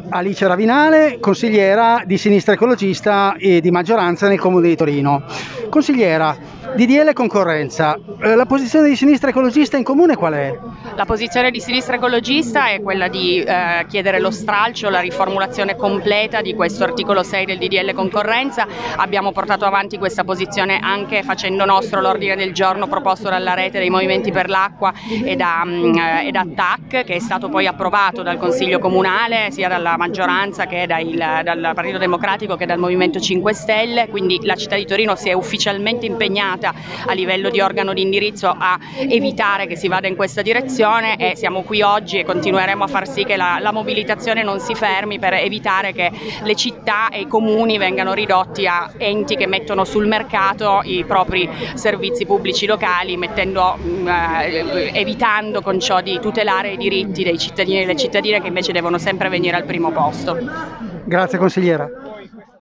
Alice Ravinale, consigliera di Sinistra Ecologista e di maggioranza nel Comune di Torino. Consigliera, DDL concorrenza, la posizione di Sinistra Ecologista in comune qual è? La posizione di Sinistra Ecologista è quella di chiedere lo stralcio, la riformulazione completa di questo articolo 6 del DDL concorrenza. Abbiamo portato avanti questa posizione anche facendo nostro l'ordine del giorno proposto dalla rete dei Movimenti per l'Acqua e da TAC, che è stato poi approvato dal Consiglio Comunale sia dalla maggioranza che dal Partito Democratico che dal Movimento 5 Stelle. Quindi la città di Torino si è ufficialmente impegnata a livello di organo di indirizzo a evitare che si vada in questa direzione, e siamo qui oggi e continueremo a far sì che la mobilitazione non si fermi per evitare che le città e i comuni vengano ridotti a enti che mettono sul mercato i propri servizi pubblici locali, evitando con ciò di tutelare i diritti dei cittadini e delle cittadine, che invece devono sempre venire al primo posto. Grazie consigliera.